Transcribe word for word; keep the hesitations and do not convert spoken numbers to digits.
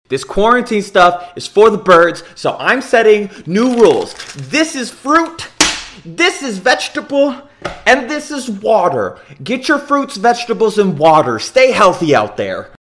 This quarantine stuff is for the birds, so I'm setting new rules. This is fruit, this is vegetable, and this is water. Get your fruits, vegetables, and water. Stay healthy out there.